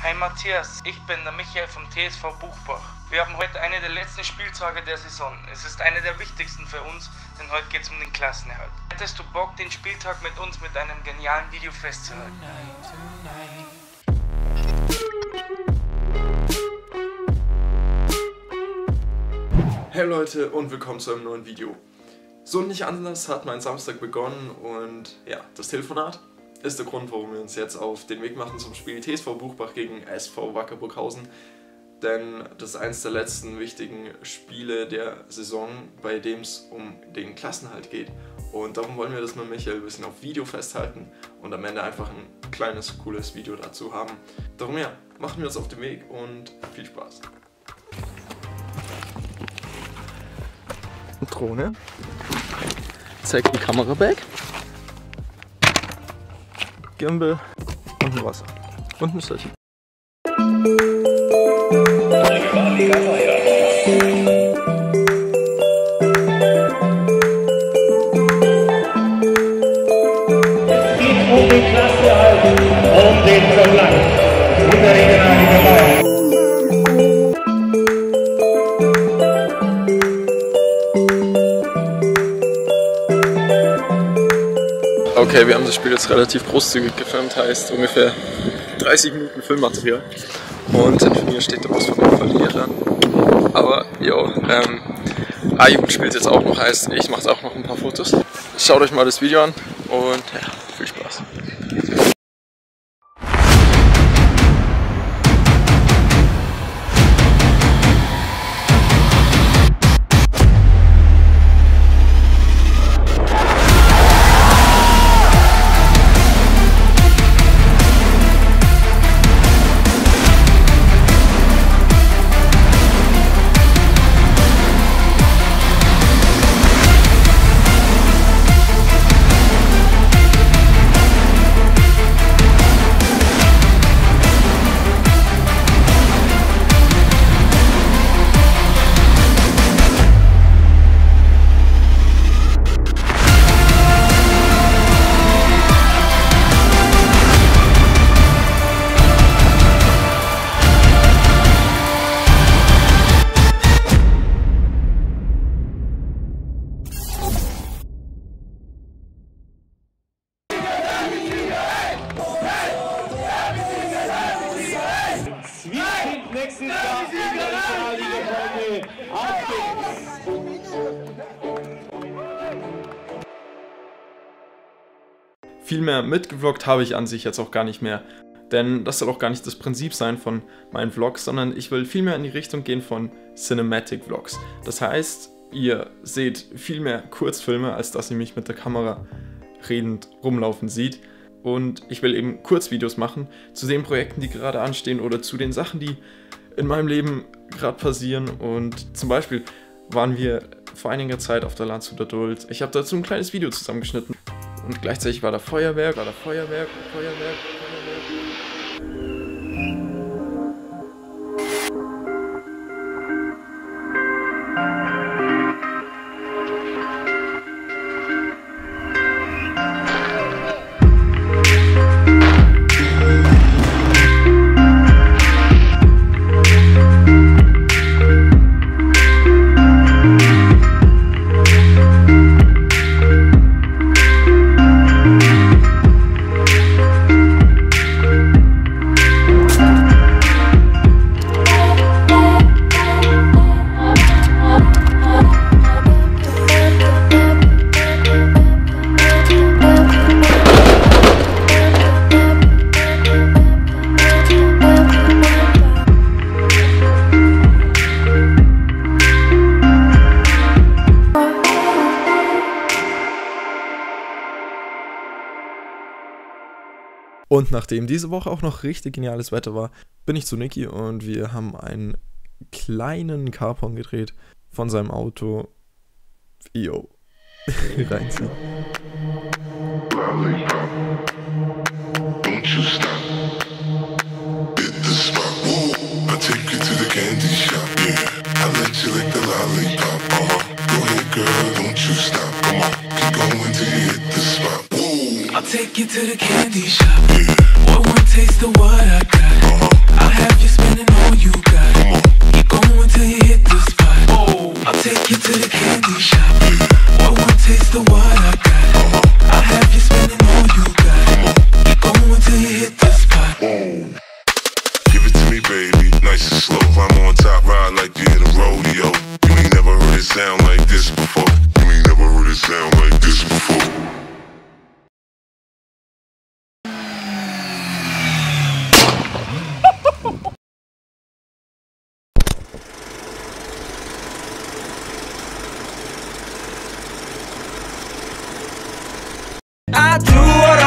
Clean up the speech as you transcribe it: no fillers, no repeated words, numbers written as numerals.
Hi Matthias, ich bin der Michael vom TSV Buchbach. Wir haben heute eine der letzten Spieltage der Saison. Es ist eine der wichtigsten für uns, denn heute geht es um den Klassenerhalt. Hättest du Bock, den Spieltag mit uns mit einem genialen Video festzuhalten? Hey Leute und willkommen zu einem neuen Video. So und nicht anders hat mein Samstag begonnen und ja, das Telefonat ist der Grund, warum wir uns jetzt auf den Weg machen zum Spiel TSV Buchbach gegen SV Wacker Burghausen. Denn das ist eines der letzten wichtigen Spiele der Saison, bei dem es um den Klassenerhalt geht. Und darum wollen wir das mit Michael ein bisschen auf Video festhalten und am Ende einfach ein kleines, cooles Video dazu haben. Darum ja, machen wir uns auf den Weg und viel Spaß. Drohne. Zeig die Kamera back. Gimbal und ein Wasser. Und ein Stativ. Um den Klassenerhalt, um den Verbleib in der regionalen Bayern. Okay, wir haben das Spiel jetzt relativ großzügig gefilmt, heißt ungefähr 30 Minuten Filmmaterial. Und hinter mir steht der Bus von den Verlierern. Aber, jo, A-Jugend spielt jetzt auch noch, heißt ich mache auch noch ein paar Fotos. Schaut euch mal das Video an und ja, viel Spaß. Nächstes Jahr in der Regionalliga Viel mehr mitgevloggt habe ich an sich jetzt auch gar nicht mehr, denn das soll auch gar nicht das Prinzip sein von meinen Vlogs, sondern ich will viel mehr in die Richtung gehen von Cinematic Vlogs. Das heißt, ihr seht viel mehr Kurzfilme, als dass ihr mich mit der Kamera redend rumlaufen seht. Und ich will eben Kurzvideos machen zu den Projekten, die gerade anstehen oder zu den Sachen, die in meinem Leben gerade passieren. Und zum Beispiel waren wir vor einiger Zeit auf der Landshuter Duld. Ich habe dazu ein kleines Video zusammengeschnitten. Und gleichzeitig war da Feuerwerk. Und nachdem diese Woche auch noch richtig geniales Wetter war, bin ich zu Niki und wir haben einen kleinen Carporn gedreht von seinem Auto. Yo. Reinziehen. I'll take you to the candy shop. Boy, one taste of what I got. spending all you got. Keep going till you hit the spot. I'll take you to the candy shop. One taste of what I got. I'll have you spending all you got. Keep going till you hit the spot. Give it to me, baby, nice and slow. I'm on top, ride like you in a rodeo. You ain't never heard it sound like this before. You ain't never heard it sound like this before. I do what